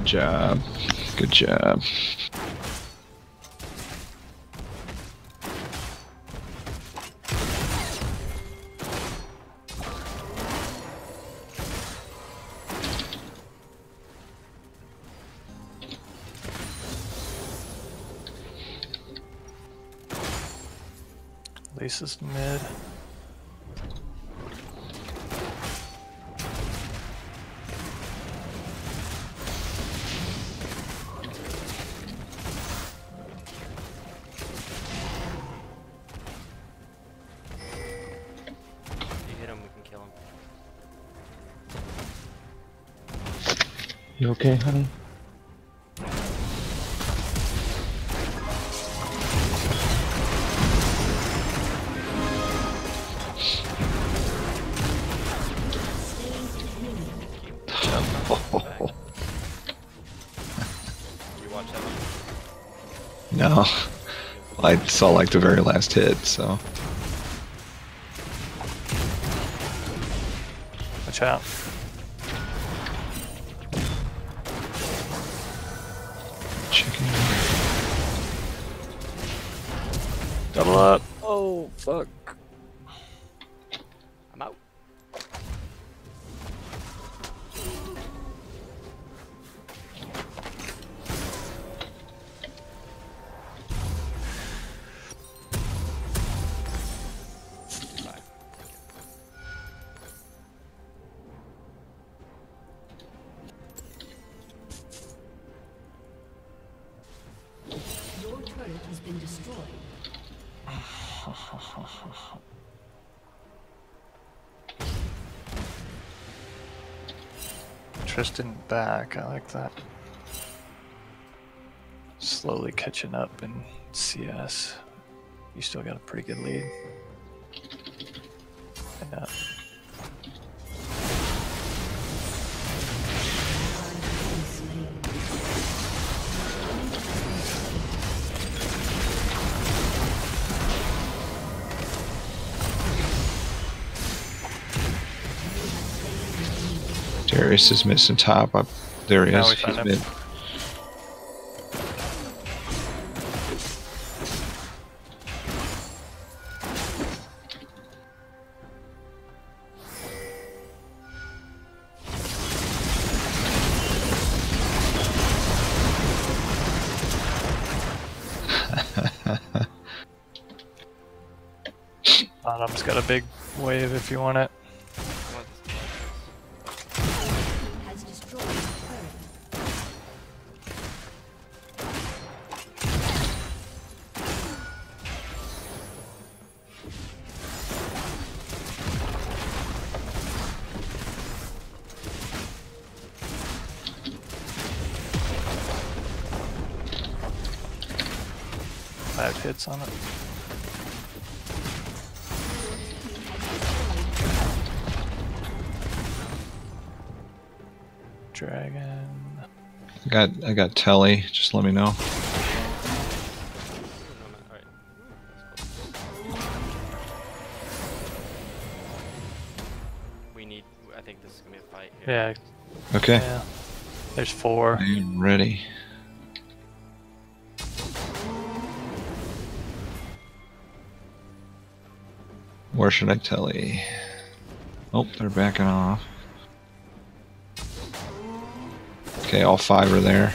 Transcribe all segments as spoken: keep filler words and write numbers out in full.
Good job. Good job. Lisa's mid. You okay, honey? No, I saw like the very last hit, so. Watch out. Chicken. Double up. Oh, fuck. I'm out. Your turret has been destroyed. Tristan back, I like that. Slowly catching up in C S. You still got a pretty good lead. Yeah. Darius is missing top. Up there he Now is. we found He's him. mid. Bottom's got a big wave if you want it. Has destroyed the turret. Five hits on it. Dragon. I got I got Telly. Just let me know. We need. I think this is gonna be a fight here. Yeah, Okay. yeah. There's four. I am ready. Where should I Telly? Oh, they're backing off. Okay, all five are there.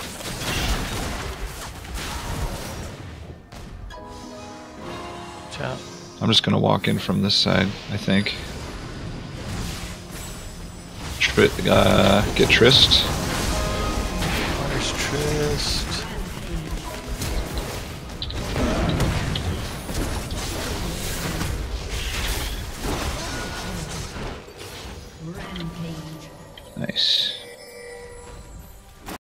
Watch out. I'm just gonna walk in from this side, I think. Tri uh, get Trist. There's Triss.